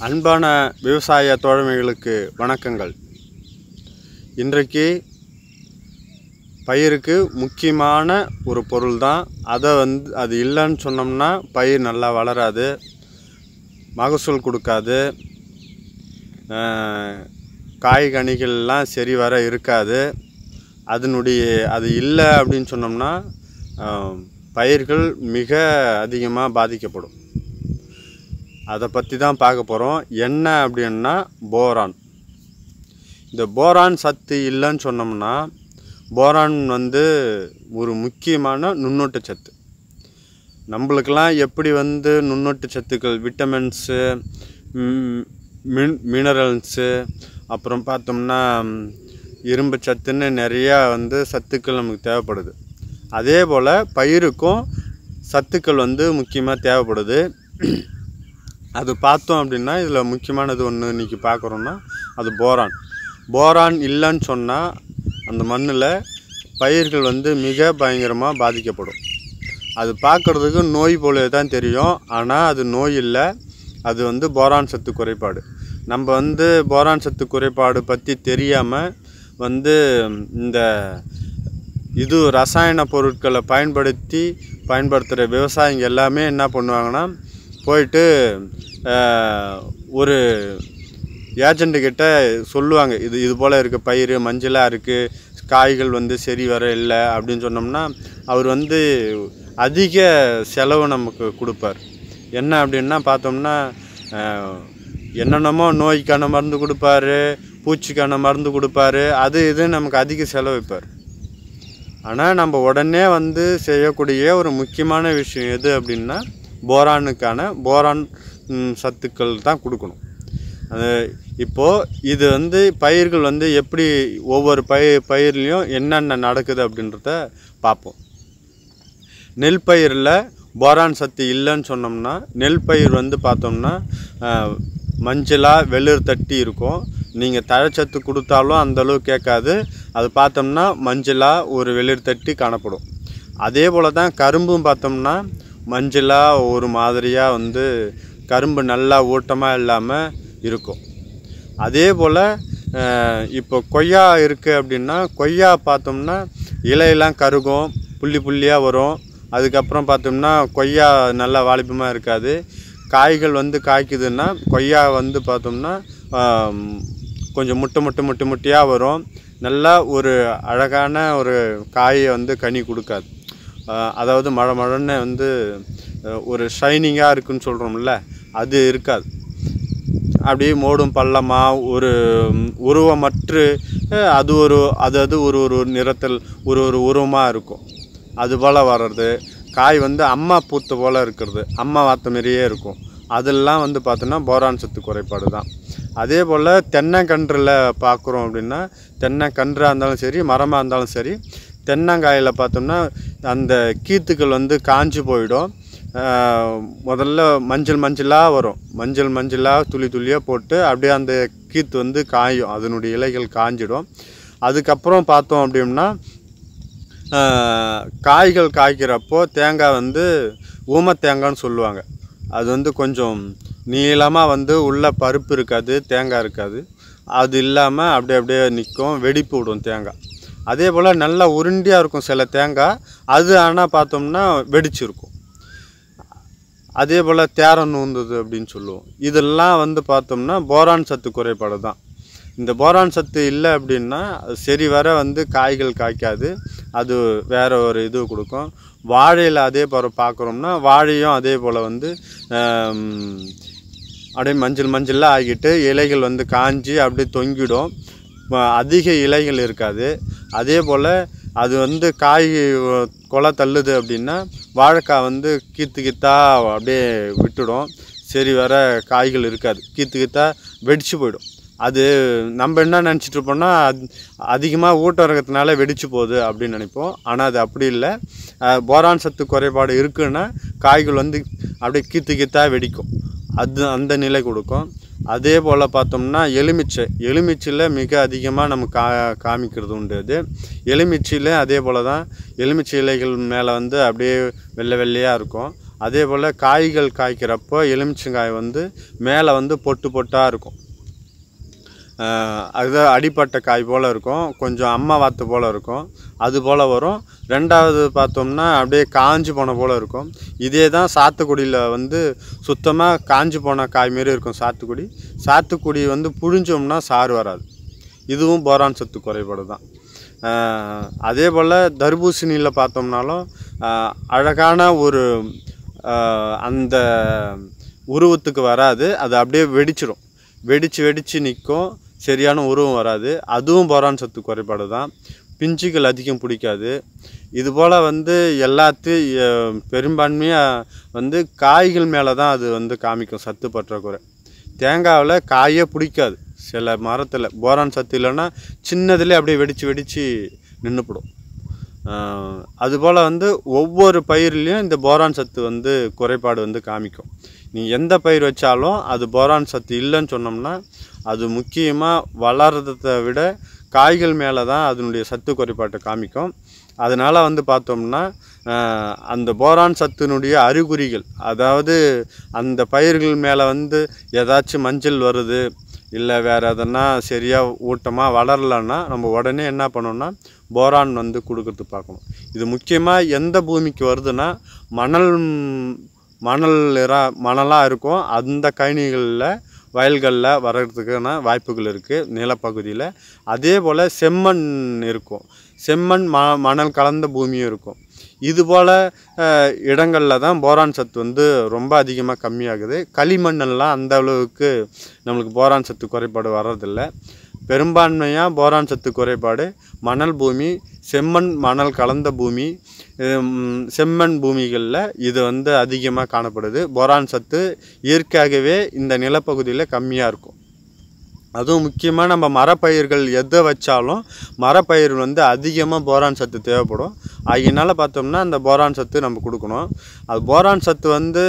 அன்பான விவசாய தோழமைகளுக்கு வணக்கங்கள். இன்றைக்கு பயிருக்கு முக்கியமான ஒரு பொருள் தான். அது இல்லைன்னு சொன்னோம்னா பயிர் நல்லா வளராது, மகசூல் கொடுக்காது, காய்கனிகள்லாம் சரி வர இருக்காது. அது இல்லை அப்படின்னு சொன்னோம்னா பயிர்கள் மிக அதிகமாக பாதிக்கப்படும். அதை பற்றி தான் பார்க்க போகிறோம். என்ன அப்படின்னா போரான். இந்த போரான் சத்து இல்லைன்னு சொன்னோம்னா, போரான் ஒரு முக்கியமான நுண்ணூட்ட சத்து. நம்மளுக்கெல்லாம் எப்படி நுண்ணூட்ட சத்துக்கள், விட்டமின்ஸு, மினரல்ஸு, அப்புறம் பார்த்தோம்னா இரும்பு சத்துன்னு நிறையா சத்துக்கள் நமக்கு தேவைப்படுது. அதே போல் பயிருக்கும் சத்துக்கள் முக்கியமாக தேவைப்படுது. அது பார்த்தோம் அப்படின்னா இதில் முக்கியமானது ஒன்று இன்றைக்கி பார்க்குறோன்னா அது போரான். போரான் இல்லைன்னு சொன்னால் அந்த மண்ணில் பயிர்கள் மிக பயங்கரமாக பாதிக்கப்படும். அது பார்க்குறதுக்கு நோய் போல தான் தெரியும், ஆனால் அது நோய் இல்லை, அது போரான் சத்து குறைபாடு. நம்ம போரான் சத்து குறைபாடு பற்றி தெரியாமல் இந்த ரசாயன பொருட்களை பயன்படுத்துகிற விவசாயிங்க எல்லாமே என்ன பண்ணுவாங்கன்னா, போயிட்டு ஒரு ஏஜெண்ட்டுக்கிட்ட சொல்லுவாங்க, இது போல் இருக்குது பயிர், மஞ்சளாக இருக்குது, காய்கள் சரி வர இல்லை அப்படின்னு சொன்னோம்னா அவர் அதிக செலவு நமக்கு கொடுப்பார். என்ன அப்படின்னா பார்த்தோம்னா என்னென்னமோ நோய்க்கான மருந்து கொடுப்பாரு, பூச்சிக்கான மருந்து கொடுப்பாரு, இது நமக்கு அதிக செலவிப்பார். ஆனால் நம்ம உடனே செய்யக்கூடிய ஒரு முக்கியமான விஷயம் எது அப்படின்னா போரான் சத்துக்கள் தான் கொடுக்கணும். இப்போது இது பயிர்கள் எப்படி ஒவ்வொரு பயிர்லேயும் என்னென்ன நடக்குது அப்படின்றத பார்ப்போம். நெல் பயிரில் போரான் சத்து இல்லைன்னு சொன்னோம்னா, நெல் பயிர் பார்த்தோம்னா மஞ்சளாக வெளிர் தட்டி இருக்கும். நீங்கள் தழைச்சத்து கொடுத்தாலும் அந்தளவு கேட்காது. அது பார்த்தோம்னா மஞ்சளாக ஒரு வெளிர் தட்டி காணப்படும். அதே போல் தான் கரும்பும் பார்த்தோம்னா மஞ்சளாக ஒரு மாதிரியாக கரும்பு நல்லா ஊட்டமாக இல்லாமல் இருக்கும். அதே போல் இப்போ கொய்யா இருக்குது அப்படின்னா, கொய்யா பார்த்தோம்னா இலையெல்லாம் கருகும், புள்ளியாக வரும். அதுக்கப்புறம் பார்த்தோம்னா கொய்யா நல்லா வாலிபமாக இருக்காது. காய்கள் காய்க்குதுன்னா கொய்யா பார்த்தோம்னா கொஞ்சம் முட்டையாக வரும். நல்லா ஒரு அழகான ஒரு காயை கனி கொடுக்காது. அதாவது மழைன்னு ஒரு ஷைனிங்காக இருக்குன்னு சொல்கிறோம்ல, அது இருக்காது. அப்படியே மோடும் பள்ளமாக ஒரு உருவமற்று அது ஒரு நிறத்தில் ஒரு உருவமாக இருக்கும். அது போல் வர்றது. காய் அம்மா பூத்த போல் இருக்கிறது, அம்மா வாத்த மாரியே இருக்கும். அதெல்லாம் பார்த்தோன்னா போரான் சத்து குறைபாடு தான். அதே போல் தென்னங்கன்றில் பார்க்குறோம் அப்படின்னா, தென்னங்கன்றாக இருந்தாலும் சரி, மரமாக இருந்தாலும் சரி, தென்னங்காயில் பார்த்தோம்னா அந்த கீத்துக்கள் காஞ்சி போயிடும். முதல்ல மஞ்சளாக வரும். மஞ்சளாக துளியாக போட்டு அப்படியே அந்த கீத்து காயும், அதனுடைய இலைகள் காஞ்சிடும். அதுக்கப்புறம் பார்த்தோம் அப்படின்னா காய்கள் காய்க்கிறப்போ தேங்காய் ஊமத்தேங்காய்னு சொல்லுவாங்க. அது கொஞ்சம் நீளமாக உள்ள பருப்பு இருக்காது, தேங்காய் இருக்காது. அது இல்லாமல் அப்படியே நிற்கும், வெடிப்பு விடும் தேங்காய். அதே போல் நல்லா உருண்டியாக இருக்கும் சில தேங்காய், அது ஆனால் பார்த்தோம்னா வெடிச்சிருக்கும். அதே போல் தேரம் நூந்தது அப்படின்னு சொல்லுவோம். இதெல்லாம் பார்த்தோம்னா போரான் சத்து குறைபாடு தான். இந்த போரான் சத்து இல்லை அப்படின்னா சரி வர காய்கள் காய்க்காது, அது வேறு ஒரு இது கொடுக்கும். வாழையில் அதே போல் பார்க்குறோம்னா வாழையும் அதே போல் அப்படியே மஞ்சளாக ஆகிட்டு இலைகள் காஞ்சி அப்படியே தொங்கிடும், அதிக இலைகள் இருக்காது. அதே போல் அது காய் கொலை தள்ளுது அப்படின்னா வாழைக்காய் கீத்தா அப்படியே விட்டுடும், சரி வர காய்கள் இருக்காது, கீத்தா வெடிச்சு போயிடும். அது நம்ம என்ன நினச்சிட்ருப்போம்னா அதிகமாக ஊட்டம் இருக்கிறதுனால வெடிச்சு போகுது அப்படின்னு நினைப்போம். ஆனால் அது அப்படி இல்லை. போரான் சத்து குறைபாடு இருக்குன்னா காய்கள் அப்படியே கீத்தா வெடிக்கும், அந்த நிலை கொடுக்கும். அதே போல் பார்த்தோம்னா எலுமிச்சையில் மிக அதிகமாக நம்ம காமிக்கிறது உண்டு. அது எலுமிச்சையில் அதே போல் தான். எலுமிச்சை இலைகள் மேலே அப்படியே வெள்ளையாக இருக்கும். அதே போல் காய்கள் காய்க்கிறப்போ எலுமிச்சங்காய் வந்து மேலே வந்து பொட்டு பொட்டாக இருக்கும். அது அடிப்பட்ட காய் போல் இருக்கும், கொஞ்சம் அம்மா வாத்து போல் இருக்கும், அது போல் வரும். ரெண்டாவது பார்த்தோம்னா அப்படியே காஞ்சி போன போல் இருக்கும். இதே தான் சாத்துக்குடியில் வந்து சுத்தமாக காஞ்சி போன காய் மாரி இருக்கும். சாத்துக்குடி வந்து புழிஞ்சோம்னா சாறு வராது. இதுவும் போரான் சத்து குறைபாடு தான். அதே போல் தர்பூசணியில் பார்த்தோம்னாலும் அழகான ஒரு அந்த உருவத்துக்கு வராது. அது அப்படியே வெடிச்சு நிற்கும், சரியான உருவம் வராது. அதுவும் போரான் சத்து குறைபாடு தான். பிஞ்சுகள் அதிகம் பிடிக்காது. இதுபோல் வந்து எல்லாத்தையும் பெரும்பான்மையாக வந்து காய்கள் மேலே தான் அது வந்து காமிக்கும் சத்து பற்றாக்குறை. தேங்காவில் காயே பிடிக்காது. சில மரத்தில் போரான் சத்து இல்லைன்னா சின்னதுலேயே அப்படியே வெடித்து நின்றுப்படும். அதுபோல் வந்து ஒவ்வொரு பயிர்லேயும் இந்த போரான் சத்து வந்து குறைபாடு வந்து காமிக்கும். நீ எந்த பயிர் வச்சாலும் அது போரான் சத்து இல்லைன்னு சொன்னோம்னா அது முக்கியமாக வளர்றதை விட காய்கள் மேலே தான் அதனுடைய சத்து குறைபாட்டை காமிக்கும். அதனால் வந்து பார்த்தோம்னா அந்த போரான் சத்தினுடைய அறிகுறிகள், அதாவது அந்த பயிர்கள் மேலே வந்து ஏதாச்சும் மஞ்சள் வருது, இல்லை வேறு எதனா சரியாக ஊட்டமாக வளரலைன்னா நம்ம உடனே என்ன பண்ணோம்னா போரான் வந்து கொடுக்கறது பார்க்கணும். இது முக்கியமாக எந்த பூமிக்கு வருதுன்னா மணலாக இருக்கும் அந்த கழனிகளில் வயல்களில் வர்றதுக்கான வாய்ப்புகள் இருக்குது நிலப்பகுதியில். அதே போல் செம்மண் இருக்கும், செம்மண் மணல் கலந்த பூமியும் இருக்கும். இதுபோல் இடங்களில் தான் போரான் சத்து வந்து ரொம்ப அதிகமாக கம்மியாகுது. களிமண்ணெல்லாம் அந்த அளவுக்கு நம்மளுக்கு போரான் சத்து குறைபாடு வர்றதில்லை. பெரும்பான்மையாக போரான் சத்து குறைபாடு மணல் பூமி, செம்மண் மணல் கலந்த பூமி, செம்மண் பூமிகளில் இது வந்து அதிகமாக காணப்படுது. போரான் சத்து இயற்கையாகவே இந்த நிலப்பகுதியில் கம்மியாக இருக்கும். அதுவும் முக்கியமாக நம்ம மரப்பயிர்கள் எதை வச்சாலும் மரப்பயிர் வந்து அதிகமாக போரான் சத்து தேவைப்படும். அதனால் பார்த்தோம்னா அந்த போரான் சத்து நம்ம கொடுக்கணும். அது போரான் சத்து வந்து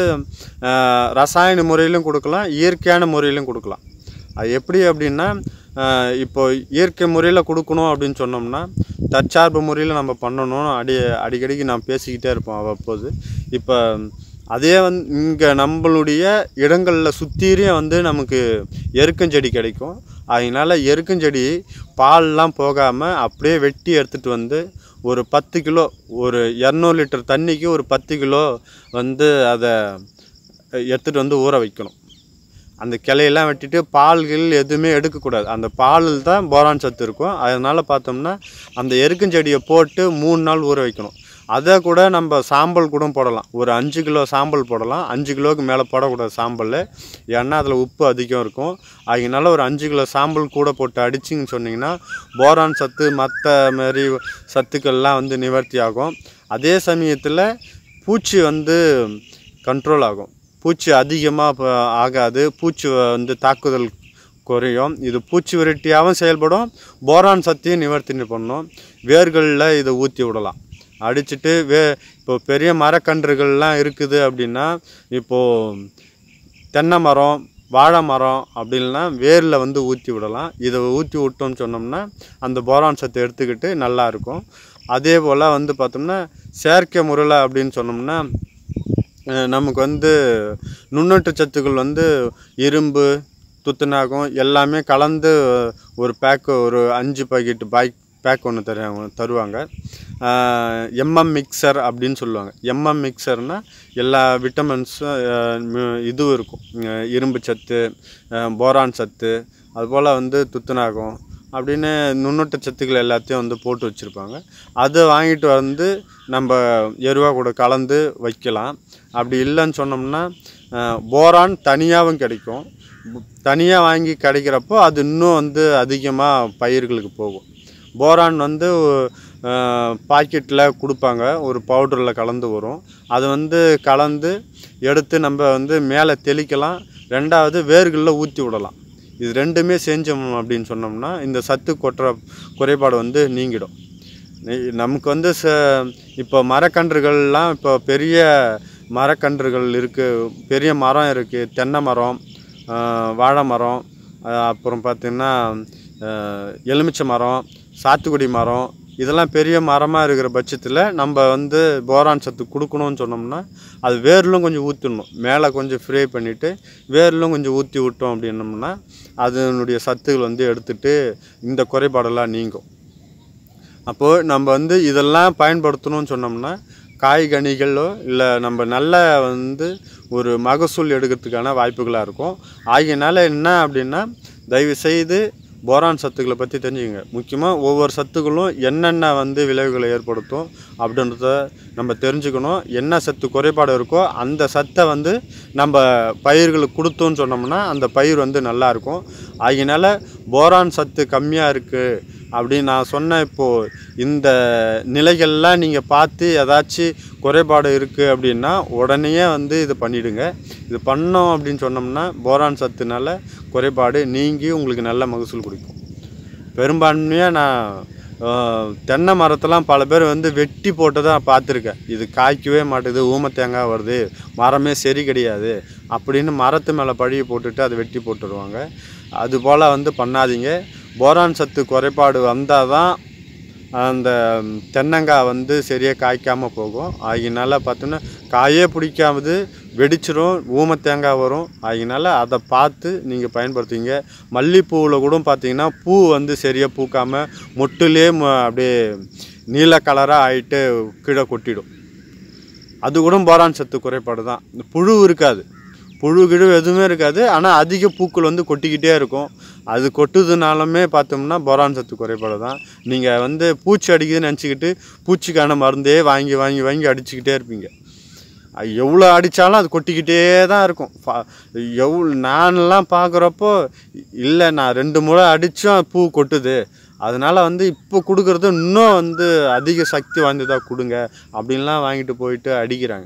ரசாயன முறையிலும் கொடுக்கலாம், இயற்கையான முறையிலும் கொடுக்கலாம். அது எப்படி அப்படின்னா, இப்போ இயற்கை முறையில் கொடுக்கணும் அப்படின்னு சொன்னோம்னா தற்சார்பு முறையில் நம்ம பண்ணணும். அடிக்கடிக்கு நான் பேசிக்கிட்டே இருப்போம் அவ்வப்போது. இப்போ அதே வந்து இங்கே நம்மளுடைய இடங்களில் சுற்றியும் வந்து நமக்கு எருக்கஞ்செடி கிடைக்கும். அதனால் எருக்கஞ்செடி பால்லாம் போகாமல் அப்படியே வெட்டி எடுத்துகிட்டு வந்து ஒரு 10 கிலோ, ஒரு 200 லிட்டர் தண்ணிக்கு ஒரு 10 கிலோ வந்து அதை எடுத்துகிட்டு வந்து ஊற வைக்கணும். அந்த கிளையெல்லாம் வெட்டிட்டு பால்கள் எதுவுமே எடுக்கக்கூடாது. அந்த பாலில் தான் போரான் சத்து இருக்கும். அதனால் பார்த்தோம்னா அந்த எருக்கஞ்செடியை போட்டு 3 நாள் ஊற வைக்கணும். அதை கூட நம்ம சாம்பல் கூட போடலாம். ஒரு 5 கிலோ சாம்பல் போடலாம். 5 கிலோவுக்கு மேலே போடக்கூடாது சாம்பல், ஏன்னா அதில் உப்பு அதிகம் இருக்கும். அதனால ஒரு 5 கிலோ சாம்பல் கூட போட்டு அடிச்சிங்கன்னு சொன்னிங்கன்னா போரான் சத்து மற்ற மாரி சத்துக்கள்லாம் வந்து நிவர்த்தி ஆகும். அதே சமயத்தில் பூச்சி வந்து கண்ட்ரோல் ஆகும். பூச்சி அதிகமாக ஆகாது, பூச்சி வந்து தாக்குதல் குறையும். இது பூச்சி விரட்டியாகவும் செயல்படும், போரான் சத்தையும் நிவர்த்தி பண்ணும். வேர்களில் இதை ஊற்றி விடலாம், அடிச்சுட்டு இப்போ பெரிய மரக்கன்றுகள்லாம் இருக்குது அப்படின்னா, இப்போது தென்னை மரம், வாழை மரம் அப்படின்னா வேரில் வந்து ஊற்றி விடலாம். இதை ஊற்றி விட்டோம்னு சொன்னோம்னா அந்த போரான் சத்தை எடுத்துக்கிட்டு நல்லாயிருக்கும். அதே போல் வந்து பார்த்தோம்னா செயற்கை முறையில் அப்படின்னு சொன்னோம்னா நமக்கு வந்து நுண்ணூட்ட சத்துக்கள் வந்து இரும்பு, துத்தநாகம் எல்லாமே கலந்து ஒரு பேக்கு, ஒரு 5 பாக்கெட்டு பேக் ஒன்று தருவாங்க. மிக்சர் அப்படின்னு சொல்லுவாங்க. மிக்சர்னால் எல்லா விட்டமின்ஸும் இதுவும் இருக்கும், இரும்பு சத்து, போரான் சத்து, அதுபோல் வந்து துத்தநாகம் அப்படின்னு நுண்ணூட்ட சத்துக்கள் எல்லாத்தையும் வந்து போட்டு வச்சுருப்பாங்க. அதை வாங்கிட்டு வந்து நம்ம எருவாக கூட கலந்து வைக்கலாம். அப்படி இல்லைன்னு சொன்னோம்னா போரான் தனியாகவும் கிடைக்கும். தனியாக வாங்கி கிடைக்கிறப்போ அது இன்னும் வந்து அதிகமாக பயிர்களுக்கு போகும். போரான் வந்து பாக்கெட்டில் கொடுப்பாங்க, ஒரு பவுடரில் கலந்து வரும். அது வந்து கலந்து எடுத்து நம்ம வந்து மேலே தெளிக்கலாம். ரெண்டாவது வேர்களில் ஊற்றி விடலாம். இது ரெண்டுமே செஞ்சோம் அப்படின்னு சொன்னோம்னா இந்த சத்து குறைபாடு வந்து நீங்கிடும். நமக்கு வந்து இப்போ மரக்கன்றுகள்லாம் இப்போ பெரிய மரக்கன்றுகள் இருக்குது, பெரிய மரம் இருக்குது, தென்னை மரம், வாழை மரம், அப்புறம் பார்த்திங்கன்னா எலுமிச்சை மரம், சாத்துக்குடி மரம், இதெல்லாம் பெரிய மரமாக இருக்கிற பட்சத்தில் நம்ம வந்து போரான் சத்து கொடுக்கணும்னு சொன்னோம்னா அது வேர்லும் கொஞ்சம் ஊற்றிடணும். மேலே கொஞ்சம் ஃப்ரை பண்ணிவிட்டு வேர்லும் கொஞ்சம் ஊற்றி விட்டோம் அப்படின்னோம்னா அதனுடைய சத்துகள் வந்து எடுத்துகிட்டு இந்த குறைபாடெல்லாம் நீங்கும். அப்போது நம்ம வந்து இதெல்லாம் பயன்படுத்தணும்னு சொன்னோம்னா காய்கனிகளோ இல்லை நம்ம நல்ல வந்து ஒரு மகசூல் எடுக்கிறதுக்கான வாய்ப்புகளாக இருக்கும். ஆகியனால என்ன அப்படின்னா தயவுசெய்து போரான் சத்துக்களை பற்றி தெரிஞ்சுக்கங்க. முக்கியமாக ஒவ்வொரு சத்துக்களும் என்னென்ன வந்து விளைவுகளை ஏற்படுத்தும் அப்படின்றத நம்ம தெரிஞ்சுக்கணும். என்ன சத்து குறைபாடு இருக்கோ அந்த சத்தை வந்து நம்ம பயிர்களுக்கு கொடுத்தோன்னு சொன்னோம்னா அந்த பயிர் வந்து நல்லாயிருக்கும். ஆகியனால போரான் சத்து கம்மியாக இருக்குது அப்படின்னு நான் சொன்னேன். இப்போது இந்த நிலைகள்லாம் நீங்கள் பார்த்து ஏதாச்சும் குறைபாடு இருக்குது அப்படின்னா உடனே வந்து இது பண்ணிவிடுங்க. இது பண்ணோம் அப்படின்னு சொன்னோம்னா போரான் சத்துனால குறைபாடு நீங்கி உங்களுக்கு நல்ல மகசூல் கொடுக்கும். பெரும்பான்மையாக நான் தென்னை மரத்தெல்லாம் பல பேர் வந்து வெட்டி போட்டு தான் பார்த்துருக்கேன். இது காய்க்கவே மாட்டுது, ஊமை தேங்காய் வருது, மரமே சரி கிடையாது அப்படின்னு மரத்து மேலே பழியை போட்டுட்டு அதை வெட்டி போட்டுடுவாங்க. அதுபோல் வந்து பண்ணாதீங்க. போரான் சத்து குறைபாடு வந்தால் தான் அந்த தென்னங்காய் வந்து சரியாக காய்க்காமல் போகும். ஆகினால பார்த்தோன்னா காயே பிடிக்காமது வெடிச்சிடும், ஊமை தேங்காய் வரும். ஆகினால அதை பார்த்து நீங்கள் பயன்படுத்துவீங்க. மல்லிகைப்பூவில் கூட பார்த்தீங்கன்னா பூ வந்து சரியாக பூக்காமல் மொட்டுலே அப்படியே நீல கலராக ஆகிட்டு கீழே கொட்டிடும். அது கூட போரான் சத்து குறைபாடு தான். இந்த புழு இருக்காது, புழு கிழு எதுவுமே இருக்காது. ஆனால் அதிக பூக்கள் வந்து கொட்டிக்கிட்டே இருக்கும். அது கொட்டுதுனாலுமே பார்த்தோம்னா போரான் சத்து குறைபாடு தான். நீங்கள் வந்து பூச்சி அடிக்குதுன்னு நினச்சிக்கிட்டு பூச்சிக்கான மருந்தே வாங்கி வாங்கி வாங்கி அடிச்சுக்கிட்டே இருப்பீங்க. எவ்வளோ அடித்தாலும் அது கொட்டிக்கிட்டே தான் இருக்கும். நானெல்லாம் பார்க்குறப்போ இல்லை நான் 2 முறை அடித்தும் பூ கொட்டுது, அதனால் வந்து இப்போ கொடுக்குறது இன்னும் வந்து அதிக சக்தி வாய்ந்ததாக கொடுங்க அப்படின்லாம் வாங்கிட்டு போயிட்டு அடிக்கிறாங்க.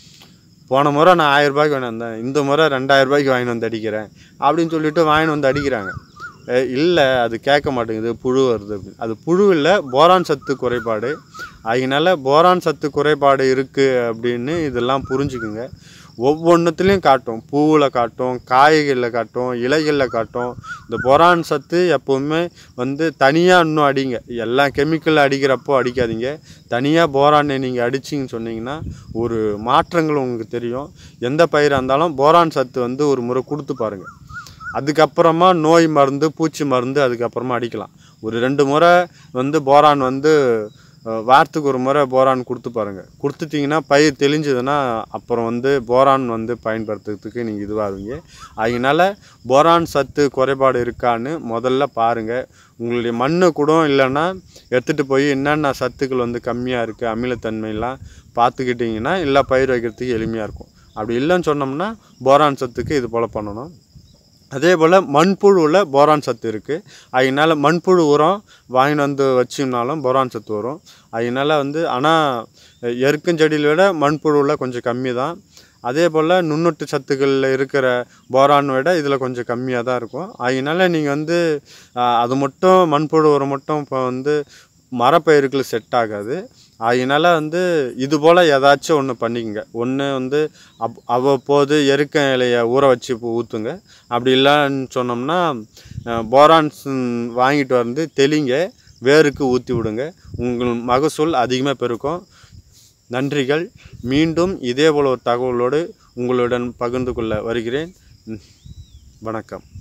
போன முறை நான் 1000 ரூபாய்க்கு வாங்கி வந்தேன், இந்த முறை 2000 ரூபாய்க்கு வாங்கி வந்து அடிக்கிறேன் அப்படின்னு சொல்லிட்டு வாங்கி வந்து அடிக்கிறாங்க. இல்லை அது கேட்க மாட்டேங்குது, புழு வருது அப்படின்னு. அது புழு இல்லை, போரான் சத்து குறைபாடு. அதனால போரான் சத்து குறைபாடு இருக்குது அப்படின்னு இதெல்லாம் புரிஞ்சுக்குங்க. ஒவ்வொன்றுத்துலேயும் காட்டும், பூவில் காட்டும், காய்களில் காட்டும், இலைகளில் காட்டும். இந்த போரான் சத்து எப்போவுமே வந்து தனியாக இன்னும் அடிங்க. எல்லாம் கெமிக்கல் அடிக்கிறப்போ அடிக்காதீங்க. தனியாக போரானை நீங்கள் அடிச்சிங்கன்னு சொன்னீங்கன்னா ஒரு மாற்றங்கள் உங்களுக்கு தெரியும். எந்த பயிராக இருந்தாலும் போரான் சத்து வந்து ஒரு முறை கொடுத்து பாருங்கள். அதுக்கப்புறமா நோய் மருந்து, பூச்சி மருந்து அதுக்கப்புறமா அடிக்கலாம். ஒரு 2 முறை வந்து போரான் வந்து வாரத்துக்கு ஒரு முறை போரான் கொடுத்து பாருங்கள். கொடுத்துட்டிங்கன்னா பயிர் தெளிஞ்சதுன்னா அப்புறம் வந்து போரான் வந்து பயன்படுத்துறதுக்கு நீங்கள் இதுவாகுவீங்க. அதனால் போரான் சத்து குறைபாடு இருக்கான்னு முதல்ல பாருங்கள். உங்களுடைய மண்ணு கூட இல்லைன்னா எடுத்துகிட்டு போய் என்னென்ன சத்துக்கள் வந்து கம்மியாக இருக்குது, அமிலத்தன்மையெல்லாம் பார்த்துக்கிட்டிங்கன்னா எல்லா பயிர் வைக்கிறதுக்கு எளிமையாக இருக்கும். அப்படி இல்லைன்னு சொன்னோம்னா போரான் சத்துக்கு இது போல் பண்ணணும். அதே போல் மண்புழுவில் போரான் சத்து இருக்குது. அதனால் மண்புழு உரம் வாங்கிட்டு வந்து வச்சோம்னாலும் போரான் சத்து வரும். அதனால் வந்து ஆனால் எருக்கஞ்செடியில் விட மண்புழுவில் கொஞ்சம் கம்மி தான். அதே போல் நுண்ணூட்ட சத்துக்களில் இருக்கிற போரான் விட இதில் கொஞ்சம் கம்மியாக தான் இருக்கும். அதனால் நீங்கள் வந்து அது மட்டும் மண்புழு உரம் மட்டும் இப்போ வந்து மரப்பயிர்களுக்கு செட் ஆகாது. அதனால் வந்து இது போல் ஏதாச்சும் ஒன்று பண்ணிக்கங்க. ஒன்று வந்து அவ்வப்போது எருக்க இலையை ஊற வச்சு ஊற்றுங்க. அப்படி இல்லைன்னு சொன்னோம்னா போரான்ஸ் வாங்கிட்டு வந்து தெளிங்க, வேருக்கு ஊற்றி விடுங்க. உங்கள் மகசூல் அதிகமாக பெருக்கும். நன்றிகள். மீண்டும் இதே போல் ஒரு தகவலோடு உங்களுடன் பகிர்ந்து கொள்ள வருகிறேன். வணக்கம்.